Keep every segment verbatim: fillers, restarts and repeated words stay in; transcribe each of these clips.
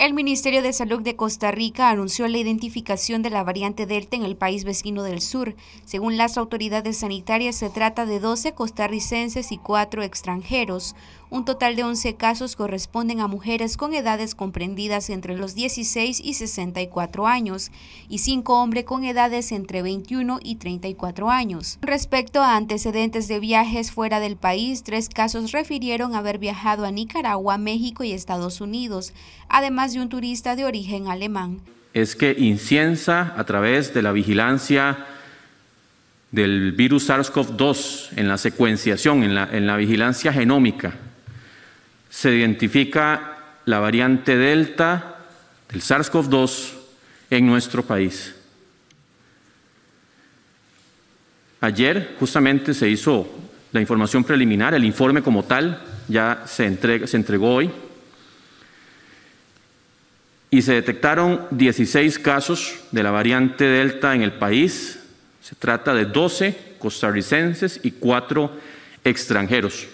El Ministerio de Salud de Costa Rica anunció la identificación de la variante Delta en el país vecino del sur. Según las autoridades sanitarias, se trata de doce costarricenses y cuatro extranjeros. Un total de once casos corresponden a mujeres con edades comprendidas entre los dieciséis y sesenta y cuatro años y cinco hombres con edades entre veintiuno y treinta y cuatro años. Respecto a antecedentes de viajes fuera del país, tres casos refirieron haber viajado a Nicaragua, México y Estados Unidos, además de un turista de origen alemán. Es que inciensa a través de la vigilancia del virus SARS-CoV dos en la secuenciación, en la, en la vigilancia genómica, se identifica la variante Delta del SARS-CoV dos en nuestro país. Ayer justamente se hizo la información preliminar, el informe como tal ya se, entrega, se entregó hoy, y se detectaron dieciséis casos de la variante Delta en el país. Se trata de doce costarricenses y cuatro extranjeros.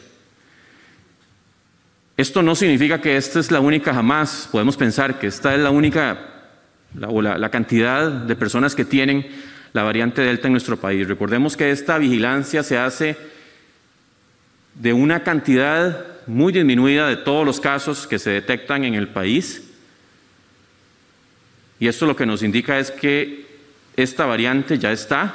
Esto no significa que esta es la única, jamás podemos pensar que esta es la única, la, o la, la cantidad de personas que tienen la variante Delta en nuestro país. Recordemos que esta vigilancia se hace de una cantidad muy disminuida de todos los casos que se detectan en el país. Y esto lo que nos indica es que esta variante ya está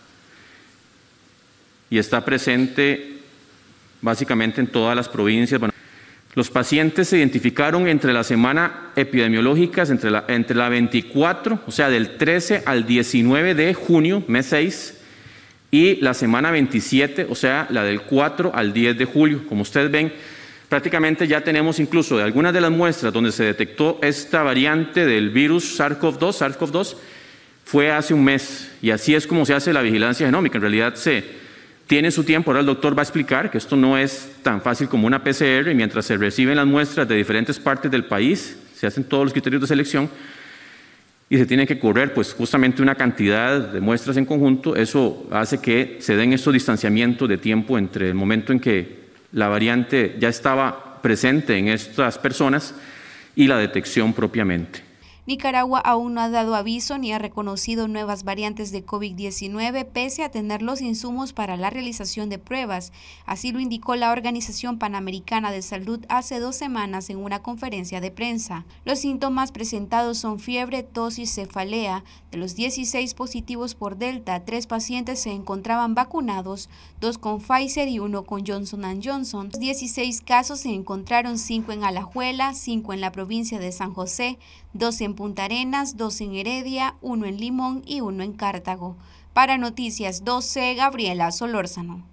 y está presente básicamente en todas las provincias. Bueno, los pacientes se identificaron entre la semana epidemiológica, entre la, entre la veinticuatro, o sea, del trece al diecinueve de junio, mes seis, y la semana veintisiete, o sea, la del cuatro al diez de julio. Como ustedes ven, prácticamente ya tenemos incluso de algunas de las muestras donde se detectó esta variante del virus SARS-CoV dos, SARS-CoV dos, fue hace un mes, y así es como se hace la vigilancia genómica. En realidad se tiene su tiempo. Ahora el doctor va a explicar que esto no es tan fácil como una P C R, y mientras se reciben las muestras de diferentes partes del país, se hacen todos los criterios de selección y se tiene que correr pues justamente una cantidad de muestras en conjunto. Eso hace que se den estos distanciamientos de tiempo entre el momento en que la variante ya estaba presente en estas personas y la detección propiamente. Nicaragua aún no ha dado aviso ni ha reconocido nuevas variantes de COVID diecinueve pese a tener los insumos para la realización de pruebas. Así lo indicó la Organización Panamericana de Salud hace dos semanas en una conferencia de prensa. Los síntomas presentados son fiebre, tos y cefalea. De los dieciséis positivos por Delta, tres pacientes se encontraban vacunados, dos con Pfizer y uno con Johnson and Johnson. Los dieciséis casos se encontraron cinco en Alajuela, cinco en la provincia de San José, dos en Punta Arenas, dos en Heredia, uno en Limón y uno en Cartago. Para Noticias doce, Gabriela Solórzano.